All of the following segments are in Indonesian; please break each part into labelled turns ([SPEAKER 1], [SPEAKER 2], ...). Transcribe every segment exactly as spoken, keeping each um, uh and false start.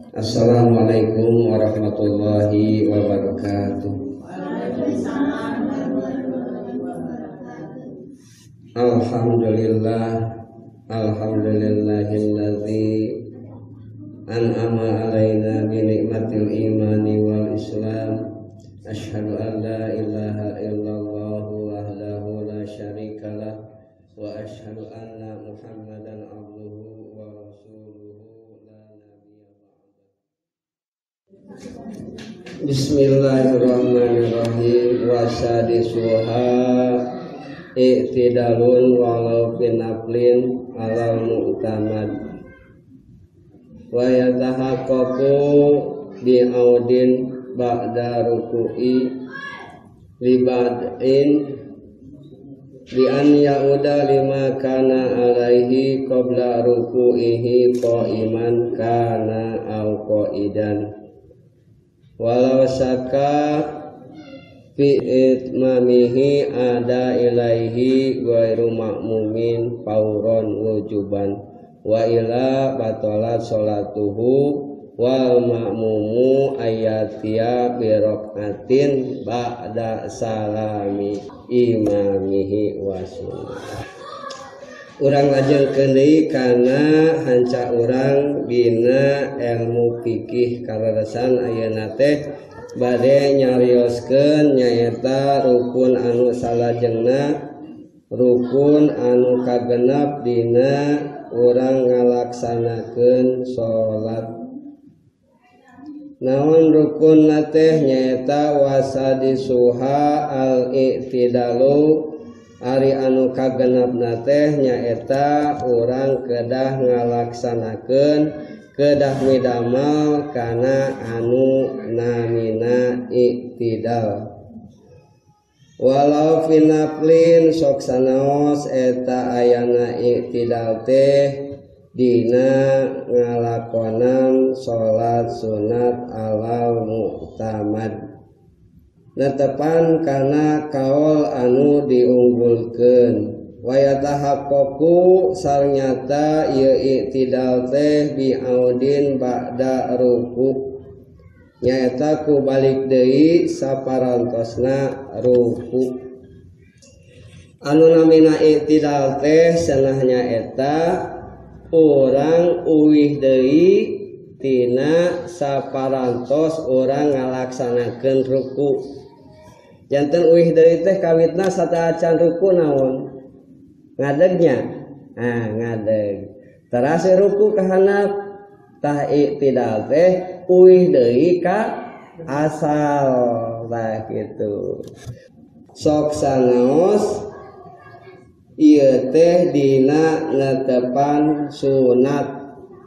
[SPEAKER 1] Assalamualaikum warahmatullahi wabarakatuh. Alhamdulillah, alhamdulillahilladzi an'ama alaina bi ni'matil imani wal islam. Asyhadu an la ilaha illallah wahdahu la syarikalah wa asyhadu anna Muhammadan abduhu wa rasuluhu la nabiyya ba'da. Bismillahirrahmanirrahim. Wasadisuha i'tidalun walau finaflin alal mu'tamad wa yatahaqqaqu bi'audin ba'da ruku'i libad'in bi an ya'uda lima kana alaihi qabla ruku'ihi qa'iman kana au qa'idan walau syaka fi itmamihi ada ilaihi ghairu ma'mumin fauron wujuban wa ila batalat sholatuhu wal ma'mumu ayatiya birokaatin ba'da salami imamihi wa sunnah. Urang lajengkeun deui kana hanca urang bina ilmu fikih kararesan ayeuna teh bade nyarioskeun nyaeta rukun anu salajengna rukun anu kagenep dina urang ngalaksanakeun salat. Naon rukun teh nyaeta wasadisuha al-i'tidalu ari anu kagenepna teh nyaeta urang kedah ngalaksanakeun kedah midamel kana anu namina i'tidal walau finaflin sok sanaos eta ayana i'tidal teh dina ngalakonan salat sunat alal mu'tamad netepan kana kaul anu diunggulkeun wa yatahaqqaqu sarnyata ieu i'tidal teh bi audin ba'da ruku nyaeta ku balik deui saparantosna ruku. Anu namina i'tidal teh cenah nyaeta urang uwih deui tina saparantos urang ngalaksanakeun ruku. Janten uwih deui teh kawitna sataacan ruku naon? Ngadegnya. Nah, ngadeg. Terase ruku ka handap tah i'tidal teh uwih deui ka asal tah kitu. Sok sanaos ieu teh dina netepan sunat.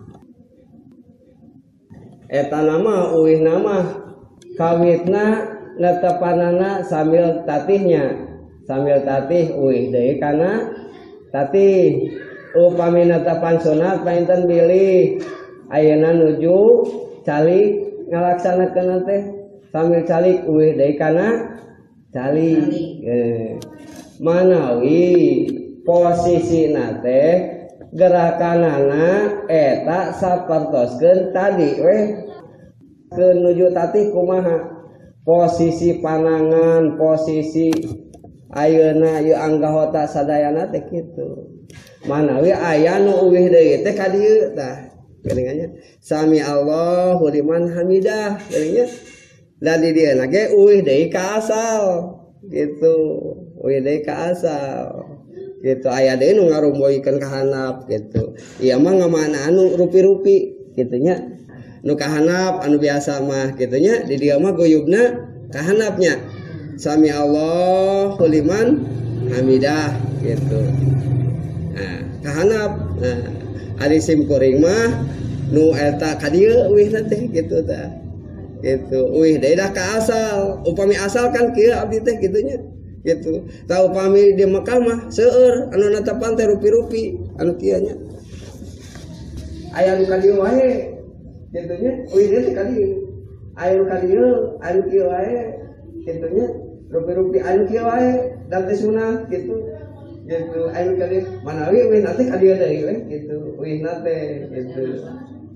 [SPEAKER 1] Eta nama uwih nama kawitna netepanana sambil tatihnya sambil tatih uwih deui kana tatih. Upami netepan sunat painten bilih ayeuna nuju calik ngalaksanakeun teh sambil calik uwih deui kana calik. Eh. Manawi posisi nate gerakanana eta sapertoskeun tadi weh ke nuju tatih kumaha posisi panangan posisi ayeuna ieu anggahota sadayana teh kitu. Manawi aya nu uwih deui teh ka dieu tah geuningannya sami Allahu liman hamidah geuninnya da di dieu na ge uwih deui ka asal gitu. Uwih deui ka asal gitu aya deui nu ngarumboikeun ka handap gitu. Ieu mah ngamana anu rupi-rupi kitu nya nu ka handap anu biasa mah kitu nya di dieu mah guyubna ka handapnya sami Allahu liman hamidah gitu. Nah ka handap nah ari simkuring mah nu eta ka dieu uwihna teh kitu tah gitu. Uwih deui dah ka asal upami asal kan kieu abdi teh kitu nya gitu. Tahu pami di Mekah mah seueur anu netepan teh rupi-rupi anu kieu nya. Aya nu ka dieu wae kitu nya, uih teh ka dieu. Aya nu ka dieu anu kieu wae kitu nya, rupi-rupi anu kieu wae dan teh sunah gitu. Gitu anu ka dieu manawi uih nate ka dieu deui we gitu. Uih nate gitu.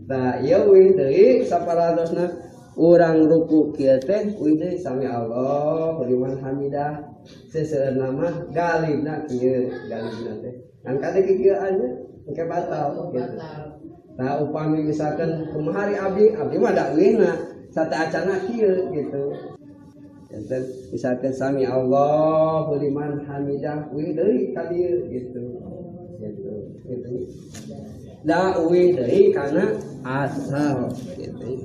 [SPEAKER 1] Tah ieu wih deui saparantos urang ruku kieu teh wih deui sami Allah liman hamidah seseueurna mah galibna kieu galibna teh kan kade kieu aja engke batal gitu. Nah upami misalkan kumaha hari abdi abdi mah da wihna sate acana kieu gitu. Enten misalkan sami Allah liman hamidah wih deui ka dieu gitu. Gitu. Gitu. Da wih deui kana asal gitu.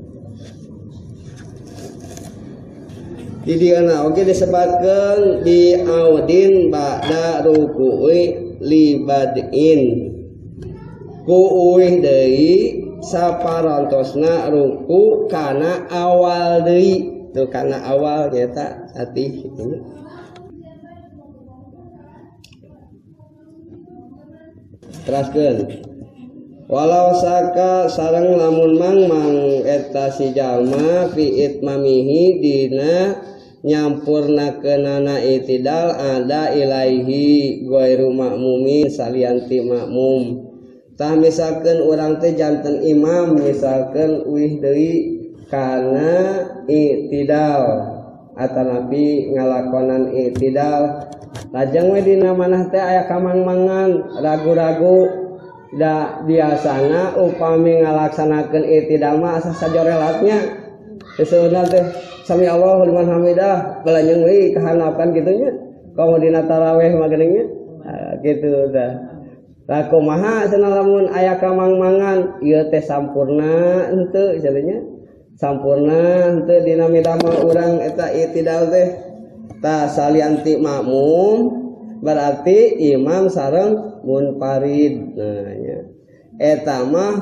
[SPEAKER 1] Di diana oke disebutkan di audin ba'da ruku'i libadin ku uih deui saparantosna ruku kana awal deui tuh kana awal eta ati kitu. Teraskeun walau saka sareng lamun mang-mang eta si jalma fi itmamihi dina nyampurnakeunana itidal ada ilaihi ghairu makmumin salianti makmum. Tah misalkeun urang teh janten imam misalkeun uih deui kana itidal atanapi ngalakonan itidal lajeng we dina manah teh aya kamang-mangan ragu-ragu da biasana upami ngalaksanakeun itidal mah asa sajorelatnya seseueurna teh sami Allahu liman hamidah balanyeng we kahanapan kitu nya komo dina tarawih mah geuning nya nah, gitu dah. Lah kumaha cenah lamun aya kamang-mangan ieu teh sampurna henteu cenah sampurna henteu dina midamel urang eta itidal teh ta salianti makmum berarti imam sareng munfarid. Nah nya eta mah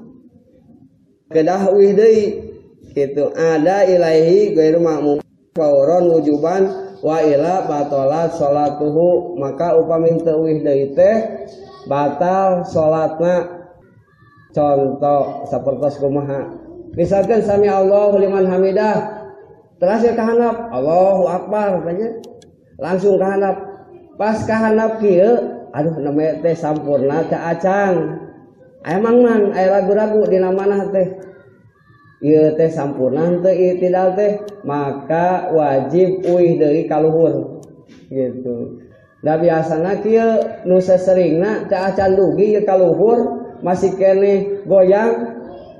[SPEAKER 1] kedah wih deui kitu ada ilaihi ghairu makmum fauron wujuban wa ila batalat salatuhu maka upami teu wih deui teh batal salatna. Contoh sapertos kumaha misalkan sami Allahu liman hamidah terus ya kahanap Allahu akbar tanya langsung kahanap pas kahanap kieu aduh namanya teh sampurna teh acan aya mang-mang aya ragu-ragu dina manah teh ieu teh sampurna teu itidal teh maka wajib uih deui ka luhur gitu. Da biasana kieu nu saseringna teh acan dugi ieu ka luhur masih keneh goyang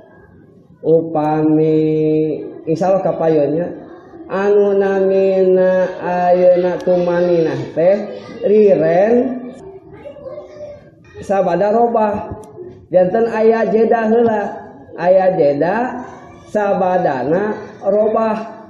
[SPEAKER 1] upami insyaallah kapayunnya anu namina ayeuna tumaninah teh riren sabada robah janten aya jeda heula aya jeda sabadana robah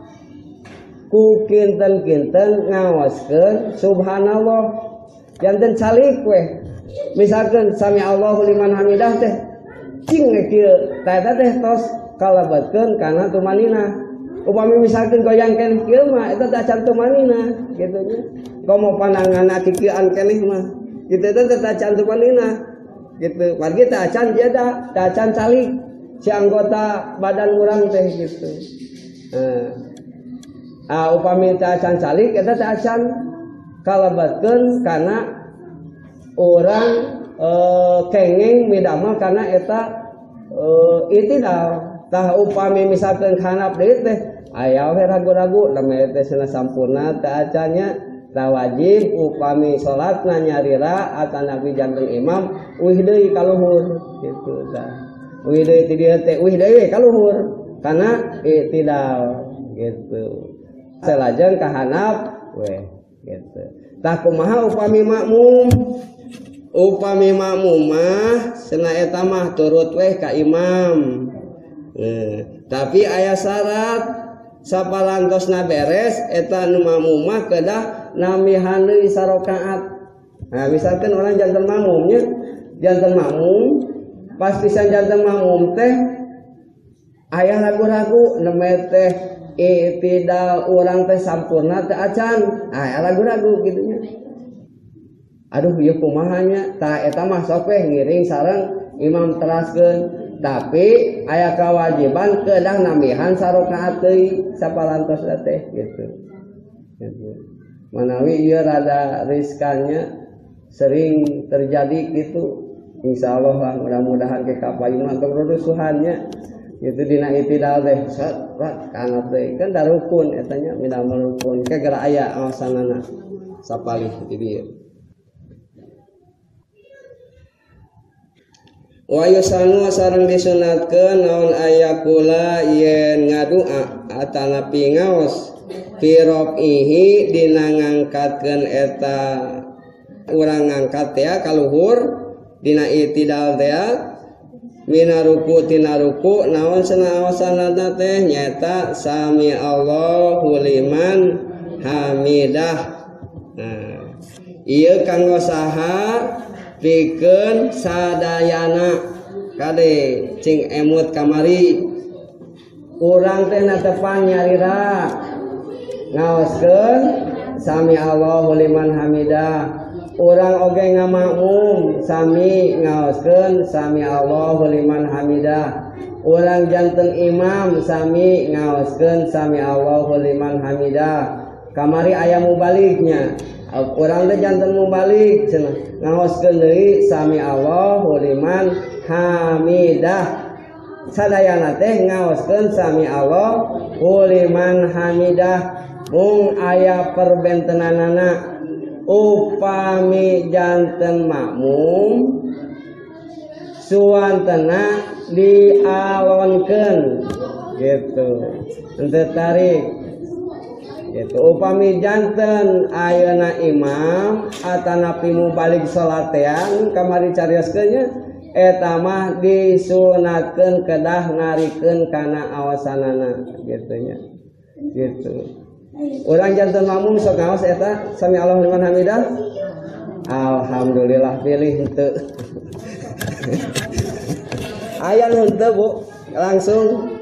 [SPEAKER 1] ku kinten-kinten ngawaskeun subhanallah janten calik we misalkan sami Allahu liman hamidah teh cing kieu tah teh tos kalabatkeun kana tumanina upami misalkan goyang keneh kieu mah eta teh acan tumanina kitu nya komo pananganna kikieuan keneh mah kitu teh teh acan tumanina gitu wargi teh acan jeda teh acan calik si anggota badan urang teh gitu. Nah, ah upami teh acan calik eta teh acan kalabatkeun kana urang e, kenging midamel kana eta e, itidal. Tah upami misalkan hanap deui teh aya we ragu-ragu lameh teh cenah sampurna teh acannya tah wajib upami salatna nyarira atanapi janten imam uih deui ka luhur kitu tah. Uih deui ti dieu teh uih deui ka luhur kana itidal gitu. Salajeng ka hanap we gitu. Tah kumaha upami makmum? Upami makmum mah cenah eta mah turut we ka imam. Eh, tapi aya syarat sapalantosna beres eta nu makmum mah kedah namihan deui sarakaat. Nah, misalkan orang janten makmumnya janten makmum pas pisan janten makmum teh aya ragu-ragu nemeh teh itidal urang teh sampurna teh acan. Aya ragu-ragu kitu nya. Aduh ieu kumaha nya? Tah eta mah sok we ngiring sareng imam teraskeun. Tapi aya kewajiban kedah namihan sarakaat deui sapalantos teh gitu. Gitu. Manawi ieu rada riskannya sering terjadi gitu insya Allah lah mudah-mudahan ke kapayun untuk rusuhannya itu dina itidal teh salat kanat teh kan da rukun eta nya minal rukun kagara aya awasanana sapalih di dieu. Wa yusanu sareng disunatkeun naon ayakula yen ngadua atanapi ngaos fi rafihi dina ngangkatkeun eta urang ngangkat teh kaluhur dina itidal teh mina ruku tina ruku naon cenah awasanana teh nyata sami Allahu liman hamidah. Nah ieu kanggo saha pikeun sadayana kade cing emut kamari urang teh na tepang nyarira ngaoskeun sami Allahu liman hamidah, urang oge ngamakmum sami ngaoskeun sami Allahu liman hamidah, urang janten imam sami ngaoskeun sami Allahu liman hamidah. Kamari aya mubalignya urang teh janten mubalik cenah ngaoskeun deui sami Allahu liman hamidah, sadayana teh ngaoskeun sami Allahu liman hamidah. Mung aya perbentenanana upami janten makmum suantena dialonkeun gitu henteu tarik gitu. Upami janten ayeuna imam atanapi mubalik salatean kamari carioskeunnya eta mah disunatkeun kedah narikeun kana awasanana gitu nya gitu. Urang janten makmum sok ngaos eta sami Allahu liman hamidah, alhamdulillah pilih henteu. Aya nu henteu Bu, langsung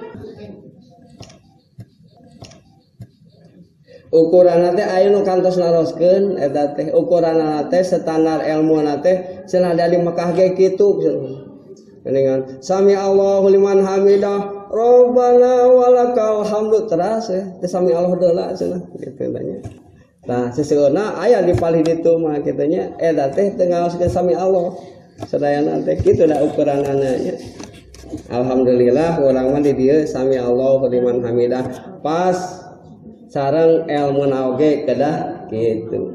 [SPEAKER 1] ukuranna teh aya nu kantos naroskeun eta teh ukuranna teh standar ilmuna teh cenah dari Mekah ge kitu geuningan sami Allahu liman hamidah Rabbana walakal hamdu teras ya teh sami Allah deula cenah kitu nya. Nah seseueuna aya di palih ditu mah kitu nya eta teh teu ngaoskeun sami Allah sadayana teh kitu da ukuranana nya. Alhamdulillah urang mah di dieu sami Allahu liman hamidah pas sareng elmuna oge kedah kitu.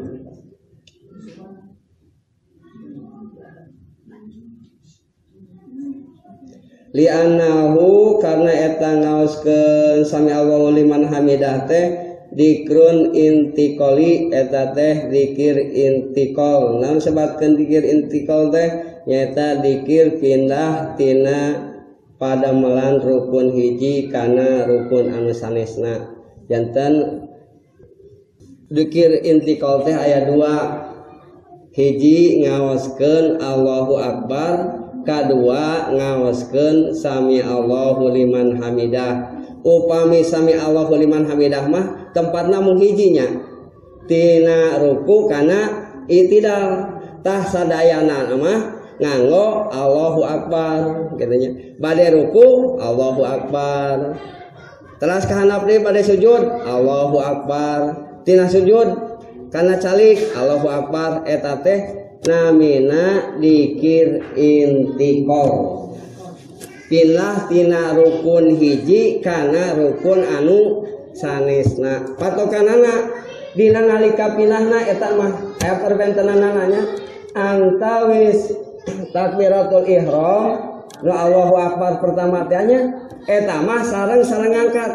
[SPEAKER 1] Li'annahu karena eta ngaoskeun sami Allahu liman hamidah teh dikrun intikoli eta teh dikir intikol. Namun sebatkeun dikir intikol teh nyaeta dikir pindah tina padamelan rukun hiji kana rukun anu sanesna. Janten dikir intikol teh aya dua, hiji ngaoskeun Allahu Akbar, kadua ngaoskeun sami Allahu liman hamidah. Upami sami Allahu liman hamidah mah tempatna mung hijinya tina ruku kana itidal, tah sadayana mah nganggo Allahu Akbar katanya. Bade ruku Allahu Akbar, teras kahandap deui bade sujud Allahu Akbar, tina sujud kana calik Allahu Akbar. Eta teh namina dikir intikol, pindah tina rukun hiji kana rukun anu sanesna. Patokanana dina nalika pinahna eta mah aya perbentenanana nya antawis takbiratul ihram nu Allahu Akbar pertama teh nya eta mah sareng sareng ngangkat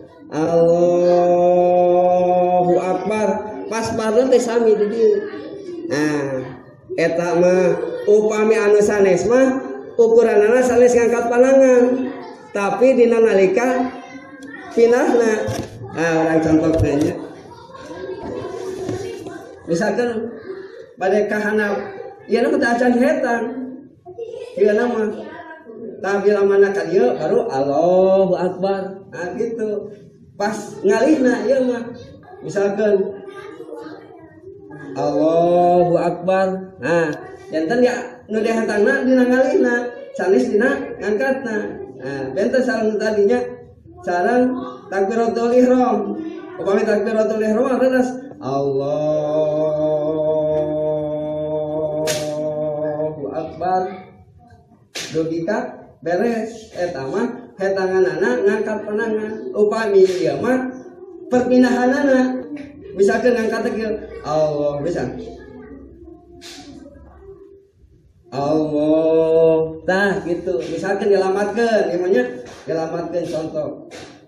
[SPEAKER 1] Allahu Akbar pas bareng teh sami di dieu. Nah eta mah upami anu sanes mah ukuranana sanes ngangkat panangan, tapi dina nalika pinahna ah urang contoh teh nya misalkan bade kahanap ieu nu teh acan hetan ieu mah tampil mana ka dieu baru Allahu Akbar. Nah gitu pas ngalihna ieu mah misalkan Allahu Akbar, nah janten ya nu dihatangna dina ngalihna sanes dina ngangkatna. Nah benten sareng tadinya sareng takbiratul ihram. Upami takbiratul ihram terus Allahu Akbar dugi ka beres eta mah hetanganana ngangkat panangan upami ieu mah perpindahanana misalkan ngangkat kieu Allah bisa Allah tah gitu misalkan dilamatkeun gimana dilamatkeun contoh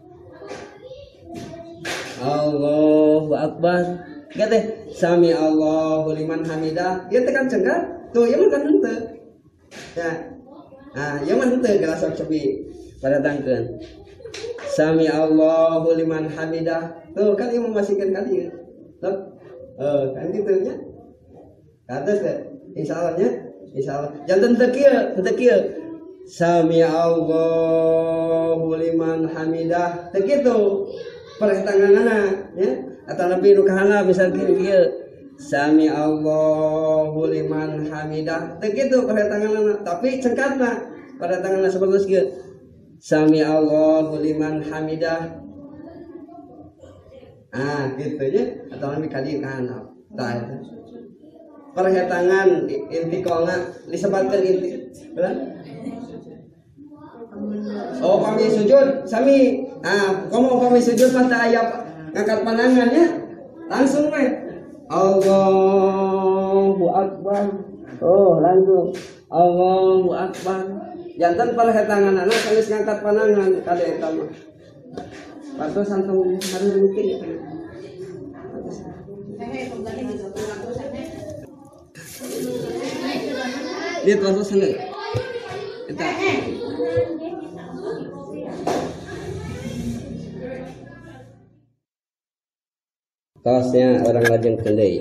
[SPEAKER 1] Allahu Akbar gede sami Allahu liman hamidah ieu teh kan cengat tuh ieu mah kan henteu ya nah ieu mah henteu geus sok cobi padatangkeun sami Allahu liman hamidah tuh kan ieu memasihkeun kali ya tuh eh kan kitu nya kados teh insyaallah nya insyaallah janten teu kieu teu kieu sami Allahu liman hamidah teu kitu pertanganana ya atau nabi nu kahana bisa kieu kieu sami Allahu liman hamidah teu kitu pertanganana tapi cengkatna pada tanganna sabagus kieu sami Allahu liman hamidah ah gitu ya atau nabi kali kahana tah eta perhetangan inti kolna disebutkan inti benar oh pami sujud sami ah kamu pami sujud pada ayat ngangkat pandangannya langsung weh Allahu Akbar oh langsung Allahu Akbar jantan perhetangan anak geus ngangkat pandangan kada eta mah patos santung hareuh mungkin ya dia terus sana kita tosnya orang lajeng kendai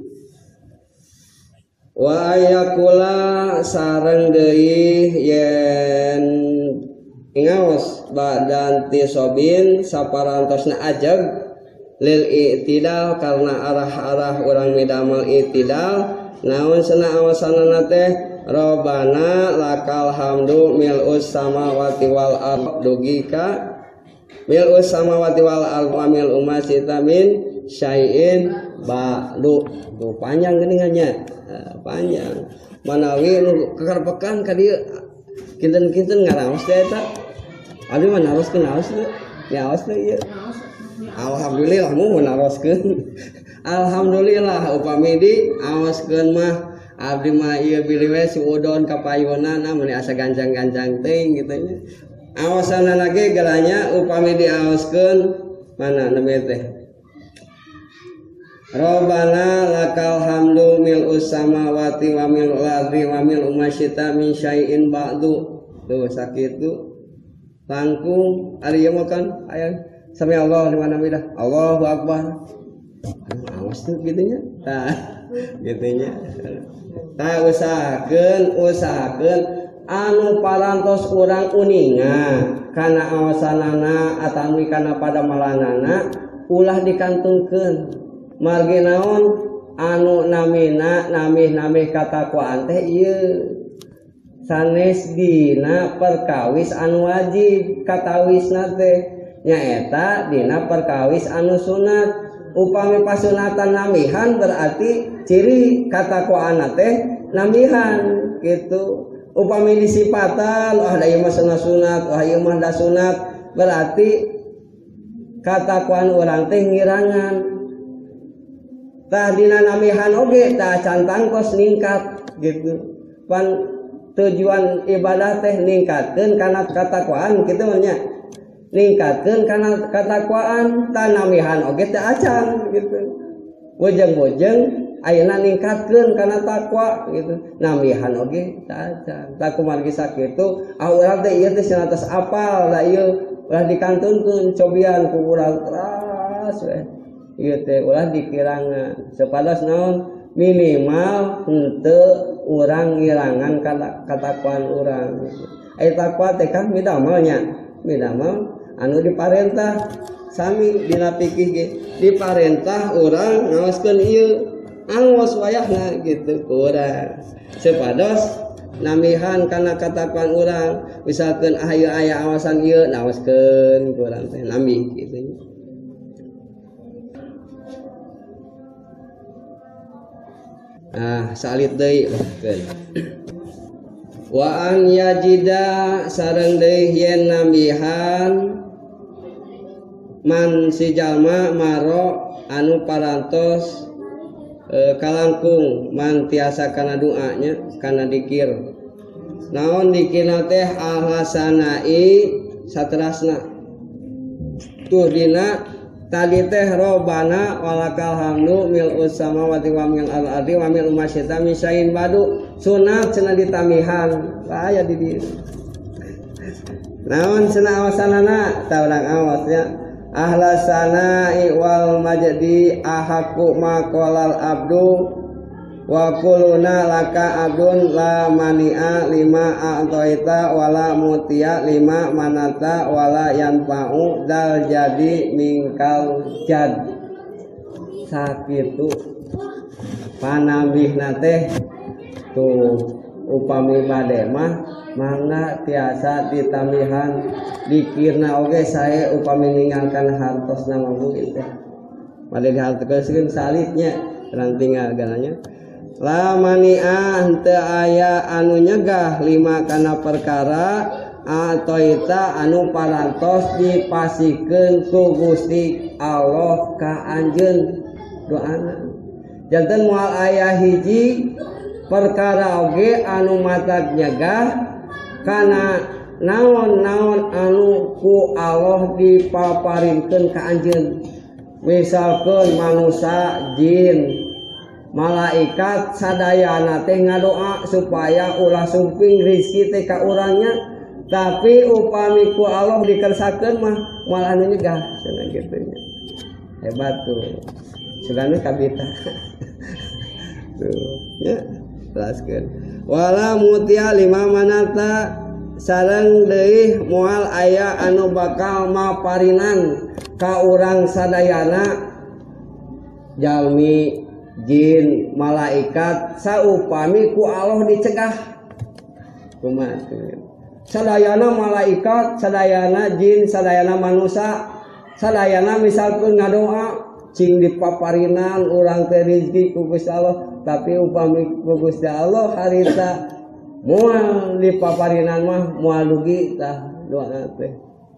[SPEAKER 1] wa ayakula sareng deui yen ngaos badan tisobin saparantosna ajeg lil i'tidal karena arah-arah orang midamal i'tidal naon sana awasanana teh Robana lakal hamdu mil'us samawati wal ard dugi ka mil'us samawati wal ard wa mil'u ma sita min syai'in ba'du tuh panjang geuningannya uh, panjang manawi nu kekarpekan ka dieu kinten-kinten ngaraos teh eta abi mah naroskeun naos teh nyaos teh ieu alhamdulillah mu naroskeun alhamdulillah upami di aoskeun mah abdi mah ieu biliwe suudon ka payunana mun asa gancang-gancang teuing kitu nya awasanana ge galanya upami diaoskeun mana namanya teh Rabbana lakal hamdu mil'us samawati wa mil'ul ardi wa mil'u ma syi'ta min syai'in ba'du tuh sakitu langkung ari ieu mah kan aya sami Allah liman hamidah Allahu Akbar awas tuh gitu nya tah gitu nya tah usahakeun usahakeun anu parantos urang uninga kana awasanana atawi kana pada malanana ulah dikantungkeun margi naon anu namina namih-namih katakwaan teh ieu sanes dina perkawis anu wajib katawisna teh nyaeta dina perkawis anu sunat upami pasunatan namihan berarti ciri katakwaana teh namihan gitu upami disipatan wah da ieu mah sunat wah ieu mah da sunat berarti katakwaan urang teh ngirangan tah dina namihan oge tah cantang kos ningkat gitu pan tujuan ibadah teh ningkatkeun kana katakwaan kitu nya ningkatkeun kana katakwaan tah namihan oge teh acan gitu wejeng-wejeng ayeuna ningkatkeun kana takwa gitu namihan oge teh acan tah kumargi sakitu ah urang teh ieu teh sanatos apal da ieu ulah dikantungkeun cobian ku urang keras we ieu teh ulah dikirangan supados naon minimal henteu urang ngirangan kata katakuan urang aya takwa teh kan midamelnya midamal anu diparentah sami dina pikih ge diparentah urang ngaoskeun ieu angos wayahna gitu ku urang supados namihan kana katakuan urang misalkeun aya aya awasan ieu naoskeun ku urang teh nami kitu. Ah salit deui bahkeun wa an yajida sareng deui yen nambihan man si jalma maro anu parantos e, kalangkung man tiasa kana doanya kana dikir naon dikirna teh alhasanai saterasna tuh dina tadi teh robana walakal hamdu mil samawati wa mil al-ardi wa mil masyita misain badu sunat cenah ditamihan aya di dieu naon cenah awasanana ta urang awasnya ahlasana wal majdi ahaku maqalal abdu wa kuluna laka abdun la mani'a lima a'taita wala mutia lima manata wala yanfa'u dal jadi mingkal jad sakitu panambihna teh tuh upami bade mah mangga tiasa ditamihan dikirna oge sae upami ninggalkan hartos nama buit teh made dihartokeun salitnya terang tinggal gananya la mani'a henteu aya anu nyegah lima kana perkara atoita anu parantos dipasikeun ku Gusti Allah ka anjeun doana janten moal aya hiji perkara oge anu matak nyegah kana naon-naon anu ku Allah dipaparinkeun ka anjeun misalkeun manusia jin malaikat sadayana teh ngadoa supaya ulah sumping rizki teh ka urangnya tapi upami ku Allah dikersakeun mah moal anu nyegah cenah kitu nya hebat tuh sugana kabita tuh nya jelaskeun wala mutia lima manata sareng deui moal aya anu bakal maparinan ka urang sadayana jalmi jin malaikat saupami ku Allah dicegah kumaha sadayana malaikat sadayana jin sadayana manusia sadayana misalkeun ngadoa cing dipaparinan urang teh rezeki ku Gusti Allah tapi upami ku Gusti Allah harita moal dipaparinan mah moal dugi tah doa teh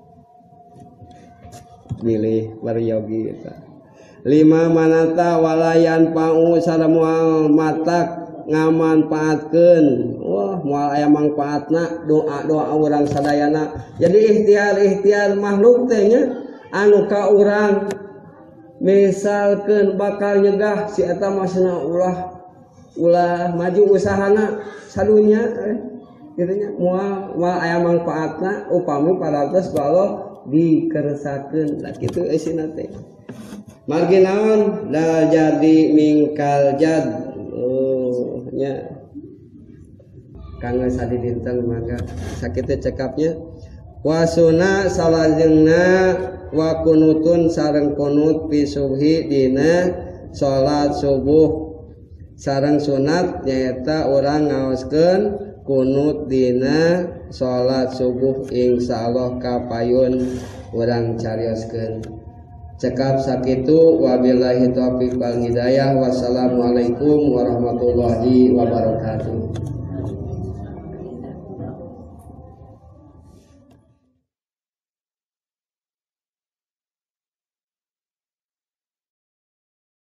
[SPEAKER 1] milih wariogi tah lima manata walayan pau sada moal matak ngamanfaatkeun wah moal aya mangfaatna doa-doa urang sadayana jadi ikhtiar-ikhtiar makhluk teh nya anu ka urang misalkeun bakal nyegah si eta masna ulah ulah maju usahana sadunya eh, kitu nya moal moal aya mangfaatna upami parantos ku Allah dikersakeun lah kitu eusina teh margi naon da jadi mingkal jad oh nya kangge sadi dinten mangga sakitu cekapnya wasuna salajengna wa kunutun sareng kunut fi subhi dina salat subuh sareng sunat nyaeta urang ngaoskeun kunut dina salat subuh insyaallah kapayun urang carioskeun cekap sakitu wabillahi taufiq wal hidayah wassalamualaikum warahmatullahi wabarakatuh.